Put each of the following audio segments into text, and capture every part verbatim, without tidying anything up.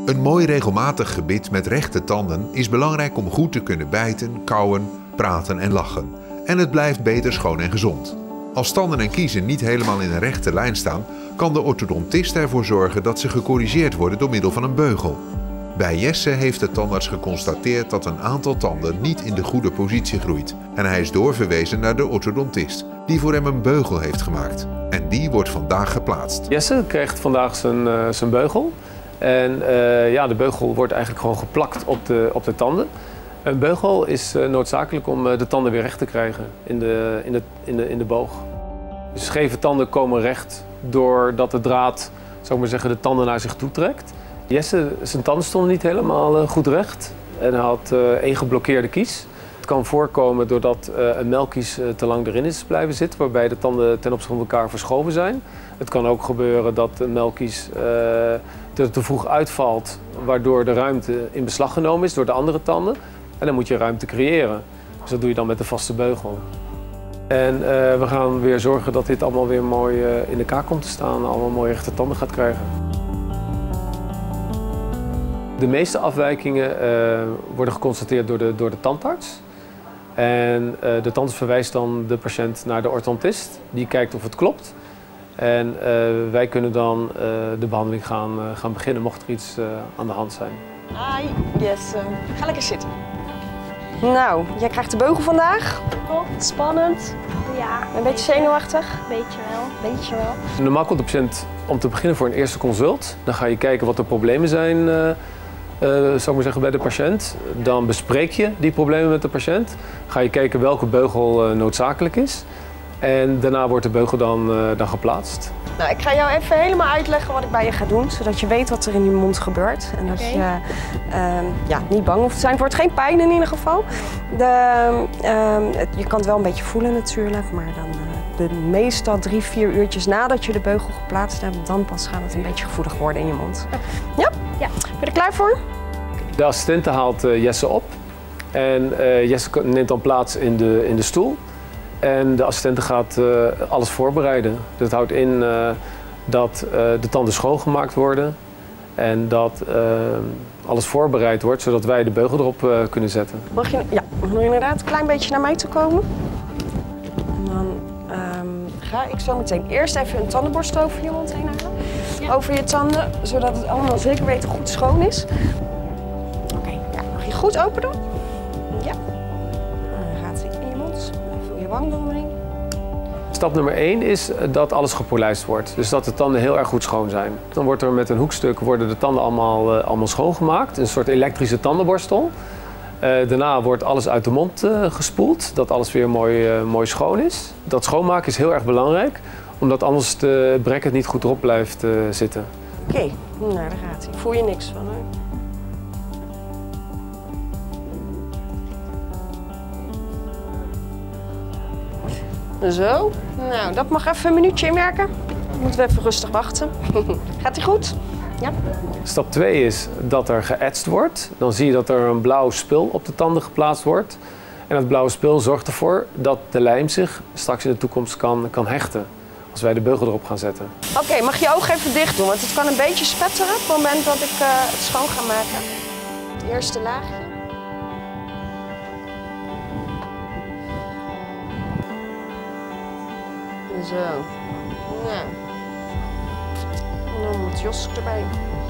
Een mooi regelmatig gebit met rechte tanden is belangrijk om goed te kunnen bijten, kauwen, praten en lachen. En het blijft beter schoon en gezond. Als tanden en kiezen niet helemaal in een rechte lijn staan, kan de orthodontist ervoor zorgen dat ze gecorrigeerd worden door middel van een beugel. Bij Jesse heeft de tandarts geconstateerd dat een aantal tanden niet in de goede positie groeit. En hij is doorverwezen naar de orthodontist, die voor hem een beugel heeft gemaakt. En die wordt vandaag geplaatst. Jesse krijgt vandaag zijn, uh, zijn beugel. En uh, ja, de beugel wordt eigenlijk gewoon geplakt op de, op de tanden. Een beugel is uh, noodzakelijk om uh, de tanden weer recht te krijgen in de, in de, in de, in de boog. Dus scheve tanden komen recht doordat de draad, zou ik maar zeggen, de tanden naar zich toe trekt. Jesse, zijn tanden stonden niet helemaal uh, goed recht en hij had uh, één geblokkeerde kies. Het kan voorkomen doordat uh, een melkkies uh, te lang erin is blijven zitten, waarbij de tanden ten opzichte van elkaar verschoven zijn. Het kan ook gebeuren dat een melkkies uh, te, te vroeg uitvalt, waardoor de ruimte in beslag genomen is door de andere tanden. En dan moet je ruimte creëren. Dus dat doe je dan met de vaste beugel. En uh, we gaan weer zorgen dat dit allemaal weer mooi uh, in de kaak komt te staan, allemaal mooie rechte tanden gaat krijgen. De meeste afwijkingen uh, worden geconstateerd door de, door de tandarts. En uh, de tandarts verwijst dan de patiënt naar de orthodontist. Die kijkt of het klopt. En uh, wij kunnen dan uh, de behandeling gaan, uh, gaan beginnen, mocht er iets uh, aan de hand zijn. Hi, Jesse. Ga lekker zitten. Nou, jij krijgt de beugel vandaag. Klopt, spannend. Ja. Een beetje zenuwachtig? Beetje wel, beetje wel. Normaal komt de patiënt om te beginnen voor een eerste consult. Dan ga je kijken wat de problemen zijn, uh, uh, zou ik maar zeggen, bij de patiënt. Dan bespreek je die problemen met de patiënt. Ga je kijken welke beugel uh, noodzakelijk is. En daarna wordt de beugel dan, uh, dan geplaatst. Nou, ik ga jou even helemaal uitleggen wat ik bij je ga doen, zodat je weet wat er in je mond gebeurt. En dat okay. je uh, ja, niet bang hoeft te zijn. Het wordt geen pijn in ieder geval. De, uh, het, je kan het wel een beetje voelen natuurlijk, maar dan uh, de meestal drie, vier uurtjes nadat je de beugel geplaatst hebt, dan pas gaat het een beetje gevoelig worden in je mond. Ja? Ja. Ben je er klaar voor? De assistente haalt uh, Jesse op en uh, Jesse neemt dan plaats in de, in de stoel. En de assistente gaat uh, alles voorbereiden. Dat houdt in uh, dat uh, de tanden schoongemaakt worden en dat uh, alles voorbereid wordt, zodat wij de beugel erop uh, kunnen zetten. Mag je, ja, mag je inderdaad een klein beetje naar mij toe komen? En dan um, ga ik zo meteen eerst even een tandenborstel over je mond heen halen. Ja. Over je tanden, zodat het allemaal zeker weten goed schoon is. Oké, okay, ja, mag je goed open doen? Ja. Dan gaat hij in je mond. Stap nummer één is dat alles gepolijst wordt. Dus dat de tanden heel erg goed schoon zijn. Dan wordt er met een hoekstuk worden de tanden allemaal, uh, allemaal schoongemaakt. Een soort elektrische tandenborstel. Uh, daarna wordt alles uit de mond uh, gespoeld. Dat alles weer mooi, uh, mooi schoon is. Dat schoonmaken is heel erg belangrijk. Omdat anders de bracket niet goed erop blijft uh, zitten. Oké, okay. Nou daar gaat hij. Voel je niks van hoor. Zo, nou dat mag even een minuutje inwerken. Dan moeten we even rustig wachten. Gaat ie goed? Ja. Stap twee is dat er geëtst wordt. Dan zie je dat er een blauw spul op de tanden geplaatst wordt. En dat blauwe spul zorgt ervoor dat de lijm zich straks in de toekomst kan, kan hechten. Als wij de beugel erop gaan zetten. Oké, okay, mag je je ogen even dicht doen, want het kan een beetje spetteren op het moment dat ik uh, het schoon ga maken. Het eerste laagje. Zo. Nou. En dan moet Jos erbij.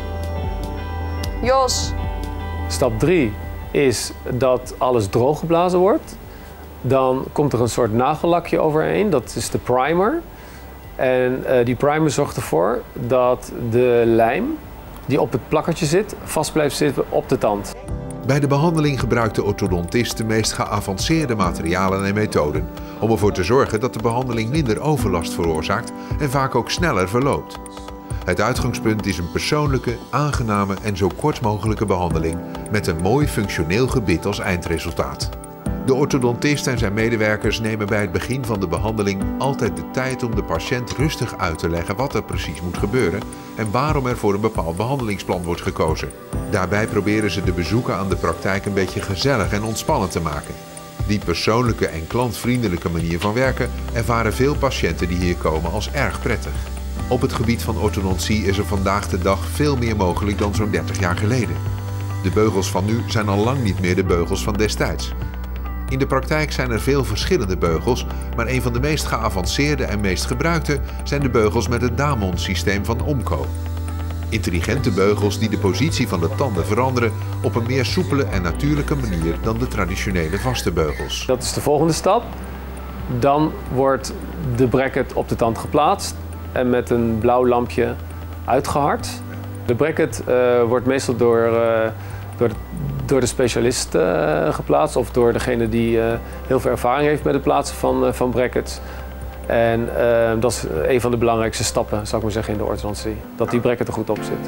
Jos! Stap drie is dat alles drooggeblazen wordt. Dan komt er een soort nagellakje overheen, dat is de primer. En uh, die primer zorgt ervoor dat de lijm die op het plakkertje zit, vast blijft zitten op de tand. Bij de behandeling gebruikt de orthodontist de meest geavanceerde materialen en methoden om ervoor te zorgen dat de behandeling minder overlast veroorzaakt en vaak ook sneller verloopt. Het uitgangspunt is een persoonlijke, aangename en zo kort mogelijke behandeling met een mooi functioneel gebit als eindresultaat. De orthodontist en zijn medewerkers nemen bij het begin van de behandeling altijd de tijd om de patiënt rustig uit te leggen wat er precies moet gebeuren en waarom er voor een bepaald behandelingsplan wordt gekozen. Daarbij proberen ze de bezoeken aan de praktijk een beetje gezellig en ontspannen te maken. Die persoonlijke en klantvriendelijke manier van werken ervaren veel patiënten die hier komen als erg prettig. Op het gebied van orthodontie is er vandaag de dag veel meer mogelijk dan zo'n dertig jaar geleden. De beugels van nu zijn al lang niet meer de beugels van destijds. In de praktijk zijn er veel verschillende beugels, maar een van de meest geavanceerde en meest gebruikte zijn de beugels met het Damon-systeem van Omco. Intelligente beugels die de positie van de tanden veranderen op een meer soepele en natuurlijke manier dan de traditionele vaste beugels. Dat is de volgende stap. Dan wordt de bracket op de tand geplaatst en met een blauw lampje uitgehard. De bracket uh, wordt meestal door, uh, door, de, door de specialist uh, geplaatst of door degene die uh, heel veel ervaring heeft met het plaatsen van, uh, van brackets. En uh, dat is een van de belangrijkste stappen, zou ik maar zeggen, in de orthodontie. Dat die bracket er goed op zit.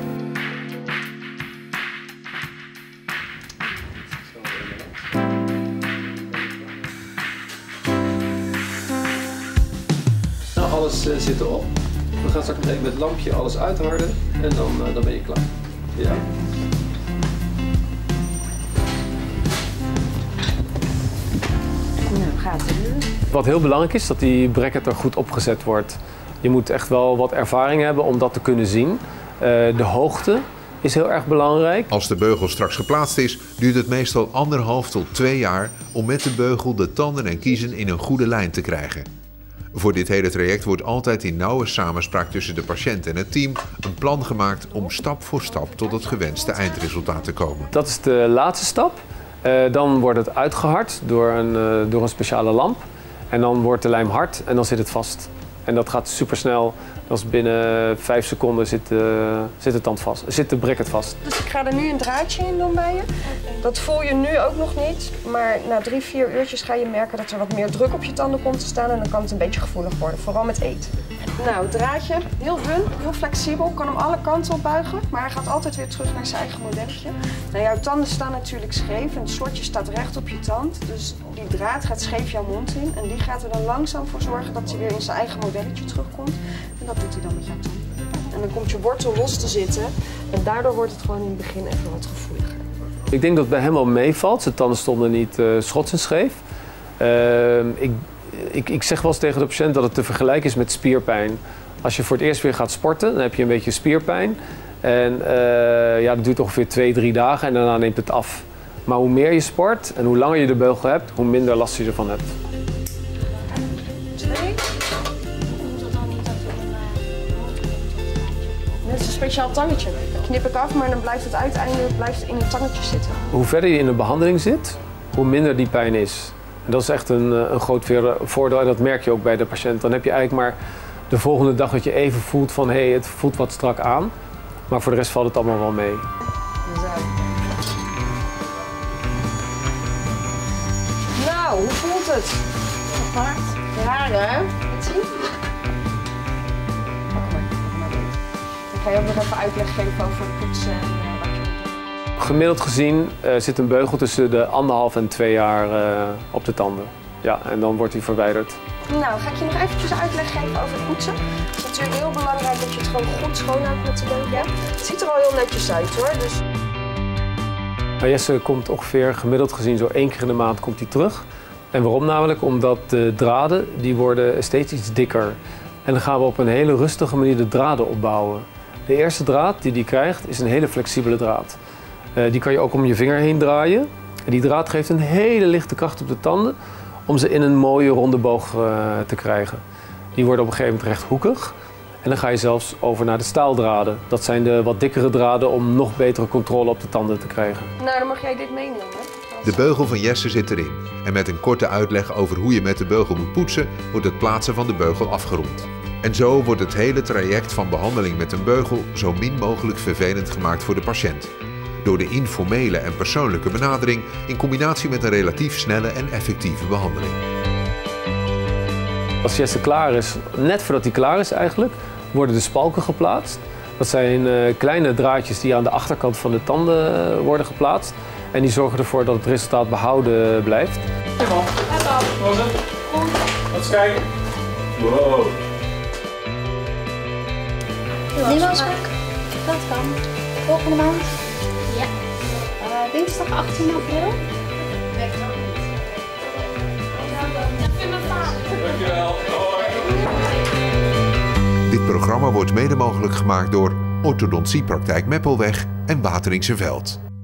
Nou, alles uh, zit erop. We gaan straks even met het lampje alles uitharden en dan, uh, dan ben je klaar. Ja. Nou, gaat het nu. Wat heel belangrijk is, dat die bracket er goed opgezet wordt. Je moet echt wel wat ervaring hebben om dat te kunnen zien. Uh, de hoogte is heel erg belangrijk. Als de beugel straks geplaatst is, duurt het meestal anderhalf tot twee jaar om met de beugel de tanden en kiezen in een goede lijn te krijgen. Voor dit hele traject wordt altijd in nauwe samenspraak tussen de patiënt en het team een plan gemaakt om stap voor stap tot het gewenste eindresultaat te komen. Dat is de laatste stap. Uh, dan wordt het uitgehard door een, uh, door een speciale lamp. En dan wordt de lijm hard en dan zit het vast. En dat gaat super snel. Dat is binnen vijf seconden zit, uh, zit de tand vast, zit de bracket vast. Dus ik ga er nu een draadje in doen bij je. Dat voel je nu ook nog niet, maar na drie, vier uurtjes ga je merken dat er wat meer druk op je tanden komt te staan en dan kan het een beetje gevoelig worden, vooral met eten. Nou, het draadje, heel dun, heel flexibel, kan hem alle kanten op buigen, maar hij gaat altijd weer terug naar zijn eigen modelletje. Nou, jouw tanden staan natuurlijk scheef en het slotje staat recht op je tand, dus die draad gaat scheef jouw mond in en die gaat er dan langzaam voor zorgen dat hij weer in zijn eigen modelletje terugkomt. En dat doet hij dan met jouw tanden. En dan komt je wortel los te zitten en daardoor wordt het gewoon in het begin even wat gevoeliger. Ik denk dat het bij hem wel meevalt. Zijn tanden stonden niet uh, schots en scheef. Uh, ik, ik, ik zeg wel eens tegen de patiënt dat het te vergelijken is met spierpijn. Als je voor het eerst weer gaat sporten, dan heb je een beetje spierpijn. En uh, ja, dat duurt ongeveer twee, drie dagen en daarna neemt het af. Maar hoe meer je sport en hoe langer je de beugel hebt, hoe minder last je ervan hebt. Dit is een speciaal tangetje. Dat knip ik af, maar dan blijft het uiteindelijk blijft in het tangetje zitten. Hoe verder je in de behandeling zit, hoe minder die pijn is. En dat is echt een, een groot voordeel en dat merk je ook bij de patiënt. Dan heb je eigenlijk maar de volgende dag dat je even voelt van hé, hey, het voelt wat strak aan. Maar voor de rest valt het allemaal wel mee. Zo. Nou, hoe voelt het? Apart. Raar hè? Wat zie je? Ik ga je ook nog even uitleg geven over het poetsen en uh, wat je moet doen. Gemiddeld gezien uh, zit een beugel tussen de anderhalf en twee jaar uh, op de tanden. Ja, en dan wordt hij verwijderd. Nou, ga ik je nog eventjes uitleg geven over het poetsen. Het is natuurlijk heel belangrijk dat je het gewoon goed schoonhoudt met de beugel. Het ziet er al heel netjes uit hoor. Dus... Nou, Jesse komt ongeveer gemiddeld gezien zo één keer in de maand komt hij terug. En waarom namelijk? Omdat de draden die worden steeds iets dikker. En dan gaan we op een hele rustige manier de draden opbouwen. De eerste draad die hij krijgt is een hele flexibele draad. Uh, die kan je ook om je vinger heen draaien. En die draad geeft een hele lichte kracht op de tanden om ze in een mooie ronde boog uh, te krijgen. Die worden op een gegeven moment rechthoekig. En dan ga je zelfs over naar de staaldraden. Dat zijn de wat dikkere draden om nog betere controle op de tanden te krijgen. Nou, dan mag jij dit meenemen. De beugel van Jesse zit erin. En met een korte uitleg over hoe je met de beugel moet poetsen, wordt het plaatsen van de beugel afgerond. En zo wordt het hele traject van behandeling met een beugel zo min mogelijk vervelend gemaakt voor de patiënt. Door de informele en persoonlijke benadering in combinatie met een relatief snelle en effectieve behandeling. Als Jesse klaar is, net voordat hij klaar is eigenlijk, worden de spalken geplaatst. Dat zijn uh, kleine draadjes die aan de achterkant van de tanden uh, worden geplaatst. En die zorgen ervoor dat het resultaat behouden blijft. Kijk al. Laten we kijken. Wow. Nieuwe afspraak? Dat kan. Volgende maand? Ja. Uh, dinsdag achttien april? Weet ik ook niet. Ik vind mijn vader. Dankjewel. Hoi. Dit Het programma wordt mede mogelijk gemaakt door Orthodontie Praktijk Meppelweg en Wateringse Veld.